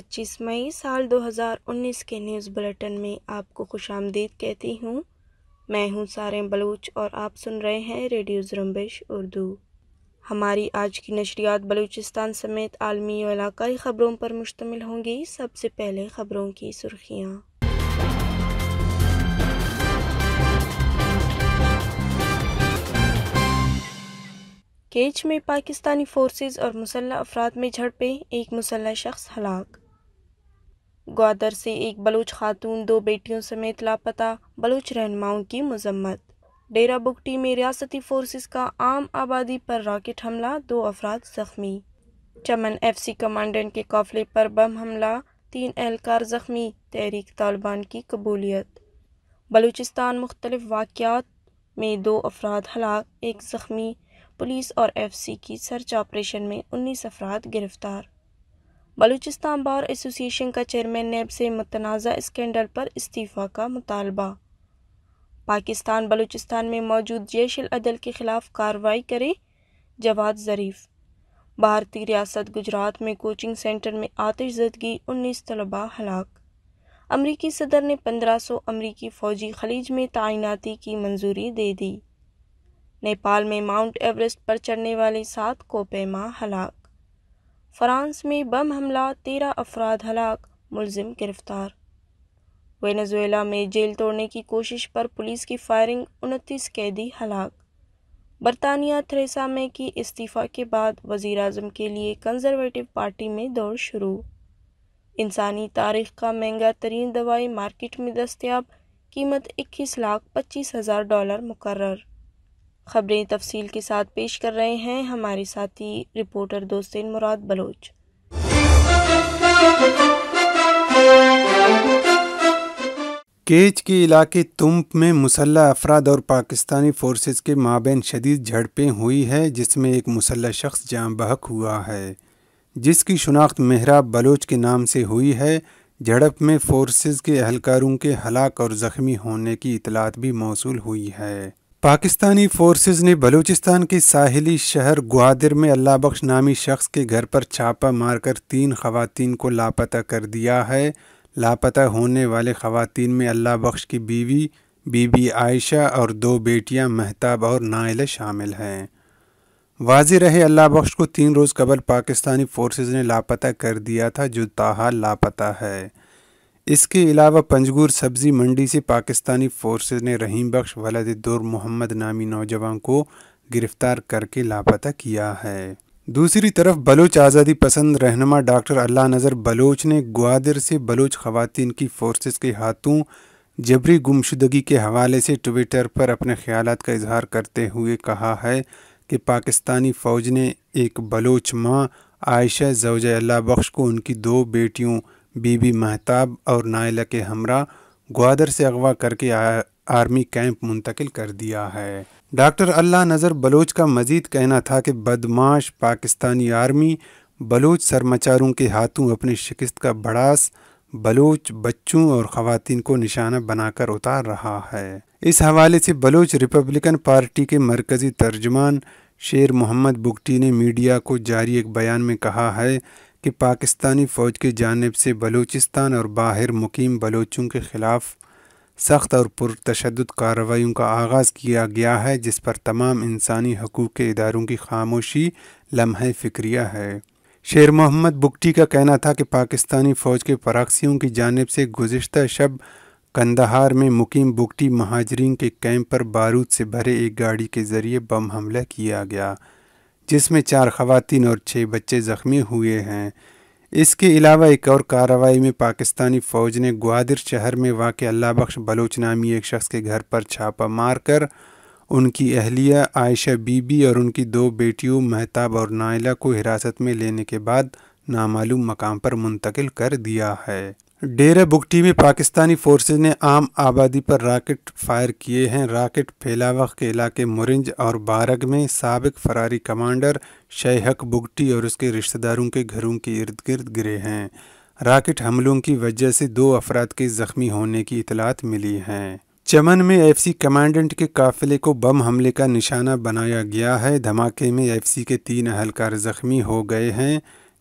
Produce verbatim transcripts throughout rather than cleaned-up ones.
پچیس مئی سال دو ہزار انیس کے نیوز بلیٹن میں آپ کو خوش آمدید کہتی ہوں۔ میں ہوں ساریں بلوچ اور آپ سن رہے ہیں ریڈیو زرمبش اردو۔ ہماری آج کی نشریات بلوچستان سمیت عالمی و علاقائی خبروں پر مشتمل ہوں گی۔ سب سے پہلے خبروں کی سرخیاں۔ کیچ میں پاکستانی فورسز اور مسلح افراد میں جھڑپیں، ایک مسلح شخص ہلاک۔ گوادر سے ایک بلوچ خاتون دو بیٹیوں سمیت لاپتہ، بلوچ رہنماؤں کی مذمت۔ ڈیرہ بگٹی میں ریاستی فورسز کا عام آبادی پر راکٹ حملہ، دو افراد زخمی۔ چمن ایف سی کمانڈنٹ کے قافلے پر بم حملہ، تین اہلکار زخمی، تحریک طالبان کی قبولیت۔ بلوچستان مختلف واقعات میں دو افراد ہلاک، ایک زخمی، پولیس اور ایف سی کی سرچ آپریشن میں انیس افراد گرفتار۔ بلوچستان بار ایسوسی ایشن کا چیئرمین نیب سے متنازع اسکینڈل پر استعفیٰ کا مطالبہ۔ پاکستان بلوچستان میں موجود جیش العدل کے خلاف کارروائی کرے، جواد ظریف۔ بھارتی ریاست گجرات میں کوچنگ سینٹر میں آتش زدگی، انیس طلباء ہلاک۔ امریکی صدر نے پندرہ سو امریکی فوجی خلیج میں تعیناتی کی منظوری دے دی۔ نیپال میں ماؤنٹ ایورسٹ پر چڑھنے والے سات کوہ-پیما ہلاک۔ فرانس میں بم حملہ، تیرہ افراد ہلاک، ملزم گرفتار۔ وینزویلا میں جیل توڑنے کی کوشش پر پولیس کی فائرنگ، انتیس قیدی ہلاک۔ برطانیہ تھریسا مے کی استعفیٰ کے بعد وزیر اعظم کے لیے کنزرویٹو پارٹی میں دوڑ شروع۔ انسانی تاریخ کا مہنگا ترین دوائی مارکیٹ میں دستیاب، قیمت اکیس لاکھ پچیس ہزار ڈالر مقرر۔ خبریں تفصیل کے ساتھ پیش کر رہے ہیں ہمارے ساتھی رپورٹر دوستین مراد بلوچ۔ کیچ کے علاقے تمپ میں مسلح افراد اور پاکستانی فورسز کے مابین شدید جھڑپیں ہوئی ہے، جس میں ایک مسلح شخص جاں بحق ہوا ہے، جس کی شناخت مہراب بلوچ کے نام سے ہوئی ہے۔ جھڑپ میں فورسز کے اہلکاروں کے ہلاک اور زخمی ہونے کی اطلاعات بھی موصول ہوئی ہے۔ پاکستانی فورسز نے بلوچستان کے ساحلی شہر گوادر میں اللہ بخش نامی شخص کے گھر پر چھاپہ مار کر تین خواتین کو لاپتہ کر دیا ہے۔ لاپتہ ہونے والے خواتین میں اللہ بخش کی بیوی بی بی عائشہ اور دو بیٹیاں مہتاب اور نائلہ شامل ہیں۔ واضح رہے اللہ بخش کو تین روز قبل پاکستانی فورسز نے لاپتہ کر دیا تھا، جو تاحال لاپتہ ہے۔ اس کے علاوہ پنجگور سبزی منڈی سے پاکستانی فورسز نے رحیم بخش ولد دور محمد نامی نوجوان کو گرفتار کر کے لاپتہ کیا ہے۔ دوسری طرف بلوچ آزادی پسند رہنما ڈاکٹر اللہ نذر بلوچ نے گوادر سے بلوچ خواتین کی فورسز کے ہاتھوں جبری گمشدگی کے حوالے سے ٹویٹر پر اپنے خیالات کا اظہار کرتے ہوئے کہا ہے کہ پاکستانی فوج نے ایک بلوچ ماں عائشہ زوجہ اللہ بخش کو ان کی دو بیٹیوں بی بی مہتاب اور نائلہ کے ہمراہ گوادر سے اغوا کر کے آرمی کیمپ منتقل کر دیا ہے۔ ڈاکٹر اللہ نذر بلوچ کا مزید کہنا تھا کہ بدمعاش پاکستانی آرمی بلوچ سرمچاروں کے ہاتھوں اپنی شکست کا بڑاس بلوچ بچوں اور خواتین کو نشانہ بنا کر اتار رہا ہے۔ اس حوالے سے بلوچ ریپبلکن پارٹی کے مرکزی ترجمان شیر محمد بگٹی نے میڈیا کو جاری ایک بیان میں کہا ہے کہ پاکستانی فوج کی جانب سے بلوچستان اور باہر مقیم بلوچوں کے خلاف سخت اور پرتشدد کارروائیوں کا آغاز کیا گیا ہے، جس پر تمام انسانی حقوق کے اداروں کی خاموشی لمحہ فکریہ ہے۔ شیر محمد بگٹی کا کہنا تھا کہ پاکستانی فوج کے پراکسیوں کی جانب سے گزشتہ شب قندھار میں مقیم بگٹی مہاجرین کے کیمپ پر بارود سے بھرے ایک گاڑی کے ذریعے بم حملہ کیا گیا، جس میں چار خواتین اور چھ بچے زخمی ہوئے ہیں۔ اس کے علاوہ ایک اور کارروائی میں پاکستانی فوج نے گوادر شہر میں واقع اللہ بخش بلوچ نامی ایک شخص کے گھر پر چھاپہ مار کر ان کی اہلیہ عائشہ بی بی اور ان کی دو بیٹیوں مہتاب اور نائلہ کو حراست میں لینے کے بعد نامعلوم مقام پر منتقل کر دیا ہے۔ ڈیرہ بگٹی میں پاکستانی فورسز نے عام آبادی پر راکٹ فائر کیے ہیں۔ راکٹ پھیلاوق کے علاقے مرنج اور بارگ میں سابق فراری کمانڈر شہ حق بگٹی اور اس کے رشتہ داروں کے گھروں کے ارد گرد گرے ہیں۔ راکٹ حملوں کی وجہ سے دو افراد کے زخمی ہونے کی اطلاعات ملی ہیں۔ چمن میں ایف سی کمانڈنٹ کے قافلے کو بم حملے کا نشانہ بنایا گیا ہے۔ دھماکے میں ایف سی کے تین اہلکار زخمی ہو گئے ہیں،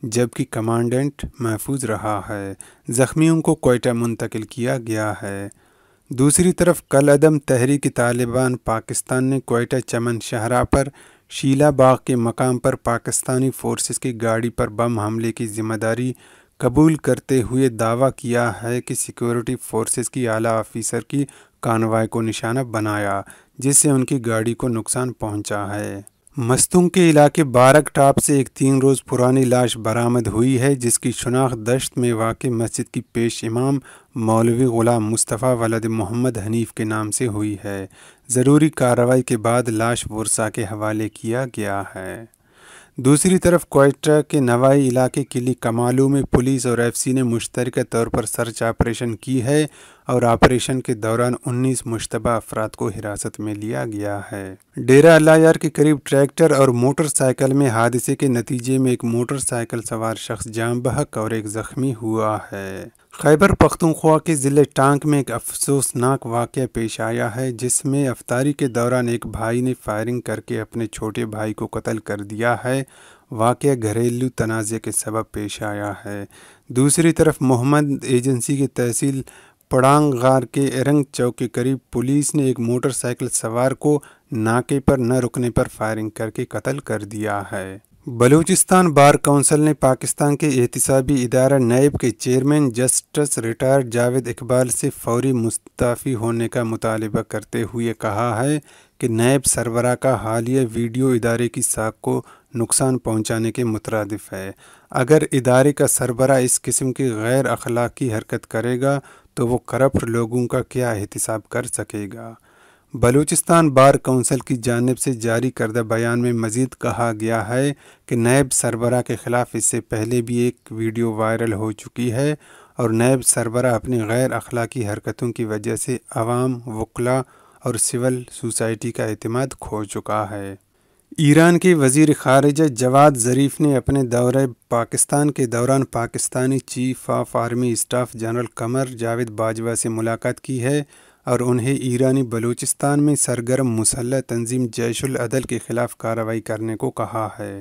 جبکہ کمانڈنٹ محفوظ رہا ہے۔ زخمیوں کو کوئٹہ منتقل کیا گیا ہے۔ دوسری طرف کل عدم تحریک طالبان پاکستان نے کوئٹہ چمن شاہراہ پر شیلا باغ کے مقام پر پاکستانی فورسز کی گاڑی پر بم حملے کی ذمہ داری قبول کرتے ہوئے دعویٰ کیا ہے کہ سیکورٹی فورسز کی اعلیٰ آفیسر کی کانوائے کو نشانہ بنایا، جس سے ان کی گاڑی کو نقصان پہنچا ہے۔ مستونگ کے علاقے بارک ٹاپ سے ایک تین روز پرانی لاش برآمد ہوئی ہے، جس کی شناخت دشت میں واقع مسجد کی پیش امام مولوی غلام مصطفیٰ ولد محمد حنیف کے نام سے ہوئی ہے۔ ضروری کارروائی کے بعد لاش ورثاء کے حوالے کیا گیا ہے۔ دوسری طرف کوئٹہ کے نوائی علاقے قلعہ کمالو میں پولیس اور ایف سی نے مشترکہ طور پر سرچ آپریشن کی ہے اور آپریشن کے دوران انیس مشتبہ افراد کو حراست میں لیا گیا ہے۔ ڈیرہ اللہ یار کے قریب ٹریکٹر اور موٹر سائیکل میں حادثے کے نتیجے میں ایک موٹر سائیکل سوار شخص جاں بحق اور ایک زخمی ہوا ہے۔ خیبر پختونخوا کے ضلع ٹانک میں ایک افسوسناک واقعہ پیش آیا ہے، جس میں افطاری کے دوران ایک بھائی نے فائرنگ کر کے اپنے چھوٹے بھائی کو قتل کر دیا ہے۔ واقعہ گھریلو تنازع کے سبب پیش آیا ہے۔ دوسری طرف محمد ایجنسی کی تحصیل پڑانگ غار کے ارنگ چوک کے قریب پولیس نے ایک موٹر سائیکل سوار کو ناکے پر نہ رکنے پر فائرنگ کر کے قتل کر دیا ہے۔ بلوچستان بار کونسل نے پاکستان کے احتسابی ادارہ نیب کے chairman justice retired Javed Iqbal سے فوری مستعفی ہونے کا مطالبہ کرتے ہوئے کہا ہے کہ نیب سربراہ کا حالیہ ویڈیو ادارے کی ساکھ کو نقصان پہنچانے کے مترادف ہے۔ اگر ادارے کا سربراہ اس قسم کی غیر اخلاقی حرکت کرے گا تو وہ کرپٹ لوگوں کا کیا احتساب کر سکے گا۔ بلوچستان بار کونسل کی جانب سے جاری کردہ بیان میں مزید کہا گیا ہے کہ نیب سربراہ کے خلاف اس سے پہلے بھی ایک ویڈیو وائرل ہو چکی ہے اور نیب سربراہ اپنی غیر اخلاقی حرکتوں کی وجہ سے عوام، وکلاء اور سول سوسائٹی کا اعتماد کھو چکا ہے۔ ایران کے وزیر خارجہ جواد ظریف نے اپنے دورہ پاکستان کے دوران پاکستانی chief of army staff general Qamar Javed Bajwa سے ملاقات کی ہے اور انہیں ایرانی بلوچستان میں سرگرم مسلح تنظیم جیش العدل کے خلاف کارروائی کرنے کو کہا ہے۔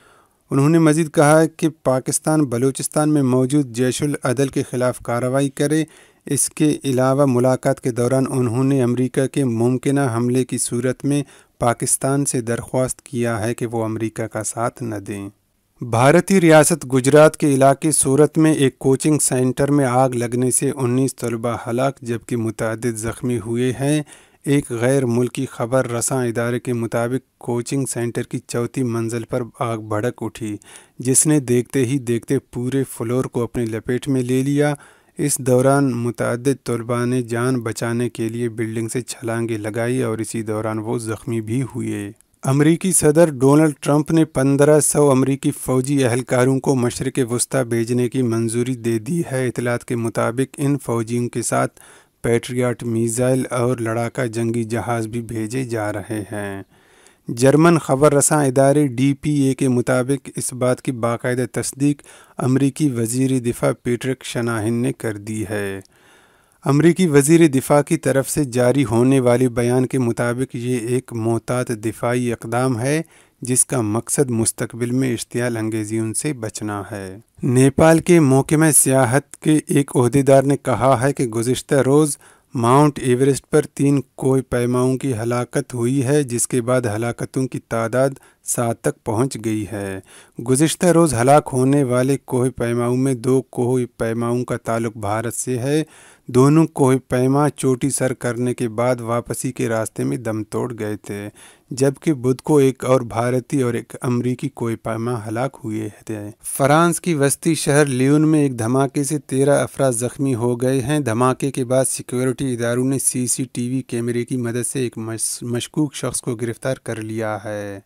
انہوں نے مزید کہا کہ پاکستان بلوچستان میں موجود جیش العدل کے خلاف کارروائی کرے۔ اس کے علاوہ ملاقات کے دوران انہوں نے امریکہ کے ممکنہ حملے کی صورت میں پاکستان سے درخواست کیا ہے کہ وہ امریکہ کا ساتھ نہ دیں۔ بھارتی ریاست گجرات کے علاقے سورت میں ایک کوچنگ سینٹر میں آگ لگنے سے انیس طلباء ہلاک جبکہ متعدد زخمی ہوئے ہیں۔ ایک غیر ملکی خبر رساں ادارے کے مطابق کوچنگ سینٹر کی چوتھی منزل پر آگ بھڑک اٹھی، جس نے دیکھتے ہی دیکھتے پورے فلور کو اپنی لپیٹ میں لے لیا۔ اس دوران متعدد طلباء نے جان بچانے کے لیے بلڈنگ سے چھلانگیں لگائی اور اسی دوران وہ زخمی بھی ہوئے۔ امریکی صدر ڈونلڈ ٹرمپ نے پندرہ سو امریکی فوجی اہلکاروں کو مشرق وسطیٰ بھیجنے کی منظوری دے دی ہے۔ اطلاعات کے مطابق ان فوجیوں کے ساتھ پیٹریاٹ میزائل اور لڑاکا جنگی جہاز بھی بھیجے جا رہے ہیں۔ جرمن خبر رساں ادارے ڈی پی اے کے مطابق اس بات کی باقاعدہ تصدیق امریکی وزیر دفاع پیٹرک شناہن نے کر دی ہے۔ امریکی وزیر دفاع کی طرف سے جاری ہونے والے بیان کے مطابق یہ ایک محتاط دفاعی اقدام ہے جس کا مقصد مستقبل میں اشتعال انگیزیوں سے بچنا ہے۔ نیپال کے محکمہ سیاحت کے ایک عہدیدار نے کہا ہے کہ گزشتہ روز ماؤنٹ ایورسٹ پر تین کوہ پیماؤں کی ہلاکت ہوئی ہے، جس کے بعد ہلاکتوں کی تعداد سات تک پہنچ گئی ہے۔ گزشتہ روز ہلاک ہونے والے کوہ پیماؤں میں دو کوہ پیماؤں کا تعلق بھارت سے ہے۔ دونوں کوہ پیما چوٹی سر کرنے کے بعد واپسی کے راستے میں دم توڑ گئے تھے، جبکہ بدھ کو ایک اور بھارتی اور ایک امریکی کوہ پیما ہلاک ہوئے تھے۔ فرانس کی وسطی شہر لیون میں ایک دھماکے سے تیرہ افراد زخمی ہو گئے ہیں۔ دھماکے کے بعد سیکیورٹی اداروں نے سی سی ٹی وی کیمرے کی مدد سے ایک مشکوک شخص کو گرفتار کر لیا ہے۔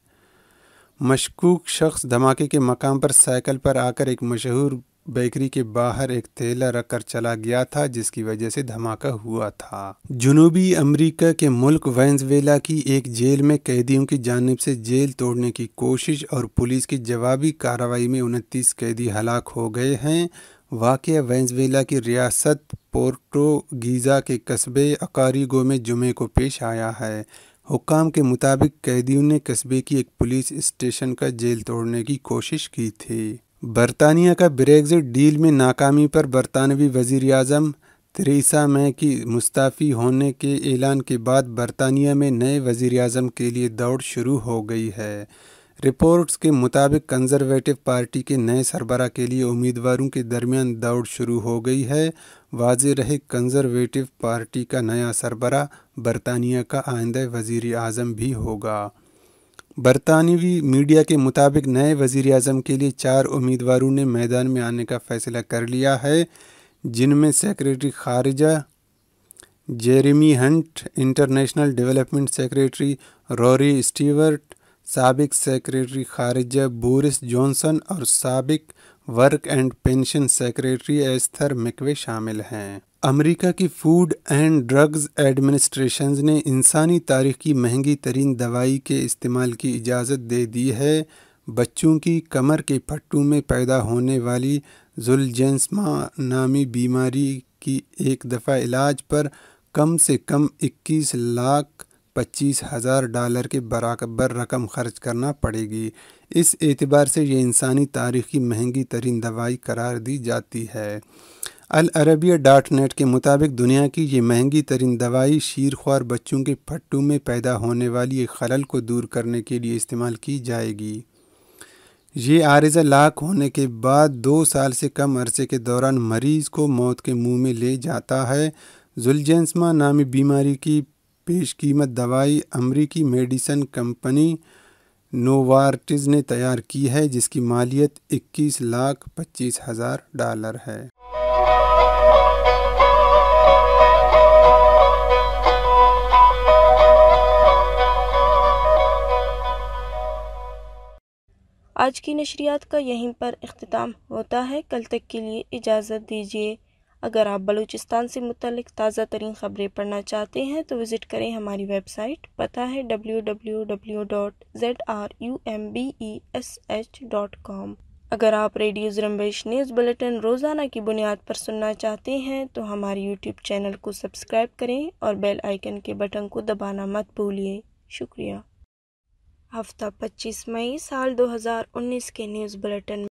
مشکوک شخص دھماکے کے مقام پر سائیکل پر آ کر ایک مشہور بیکری کے باہر ایک تھیلا رکھ کر چلا گیا تھا، جس کی وجہ سے دھماکہ ہوا تھا۔ جنوبی امریکہ کے ملک وینزویلا کی ایک جیل میں قیدیوں کی جانب سے جیل توڑنے کی کوشش اور پولیس کی جوابی کارروائی میں انتیس قیدی ہلاک ہو گئے ہیں۔ واقعہ وینزویلا کی ریاست پورٹوگیزا کے قصبے اکاریگو میں جمعے کو پیش آیا ہے۔ حکام کے مطابق قیدیوں نے قصبے کی ایک پولیس اسٹیشن کا جیل توڑنے کی کوشش کی تھی۔ برطانیہ کا بریگزٹ ڈیل میں ناکامی پر برطانوی وزیر اعظم تھریسا مے کی مستعفی ہونے کے اعلان کے بعد برطانیہ میں نئے وزیر اعظم کے لیے دوڑ شروع ہو گئی ہے۔ رپورٹس کے مطابق کنزرویٹو پارٹی کے نئے سربراہ کے لیے امیدواروں کے درمیان دوڑ شروع ہو گئی ہے۔ واضح رہے کنزرویٹو پارٹی کا نیا سربراہ برطانیہ کا آئندہ وزیر اعظم بھی ہوگا۔ برطانوی میڈیا کے مطابق نئے وزیر اعظم کے لیے چار امیدواروں نے میدان میں آنے کا فیصلہ کر لیا ہے، جن میں سیکریٹری خارجہ Jeremy Hunt, international development secretary Rory Stewart, سابق سیکریٹری خارجہ بورس جانسن اور سابق work and pension secretary Esther McVey شامل ہیں۔ امریکہ کی فوڈ اینڈ ڈرگز ایڈمنسٹریشن نے انسانی تاریخ کی مہنگی ترین دوائی کے استعمال کی اجازت دے دی ہے۔ بچوں کی کمر کے پھٹوں میں پیدا ہونے والی زولجنسما نامی بیماری کی ایک دفعہ علاج پر کم سے کم اکیس لاکھ پچیس ہزار ڈالر کے برابر رقم خرچ کرنا پڑے گی۔ اس اعتبار سے یہ انسانی تاریخ کی مہنگی ترین دوائی قرار دی جاتی ہے۔ العربیہ ڈاٹ نیٹ کے مطابق دنیا کی یہ مہنگی ترین دوائی شیرخوار بچوں کے پھٹوں میں پیدا ہونے والی ایک خلل کو دور کرنے کے لیے استعمال کی جائے گی۔ یہ عارضہ لاک ہونے کے بعد دو سال سے کم عرصے کے دوران مریض کو موت کے منہ میں لے جاتا ہے۔ زولجنسما نامی بیماری کی پیش قیمت دوائی امریکی میڈیسن کمپنی نووارٹس نے تیار کی ہے، جس کی مالیت اکیس لاکھ پچیس ہزار ڈالر ہے۔ آج کی نشریات کا یہیں پر اختتام ہوتا ہے۔ کل تک کے لیے اجازت دیجیے۔ اگر آپ بلوچستان سے متعلق تازہ ترین خبریں پڑھنا چاہتے ہیں تو وزٹ کریں ہماری ویب سائٹ، پتہ ہے W W W dot Z R U M B E S H dot com. اگر آپ ریڈیو زرمبیش نیوز بلیٹن روزانہ کی بنیاد پر سننا چاہتے ہیں تو ہمارے یوٹیوب چینل کو سبسکرائب کریں اور بیل آئیکن کے بٹن کو دبانا مت بھولیے۔ شکریہ۔ ہفتہ پچیس مئی سال دو ہزار انیس کے نیوز بلیٹن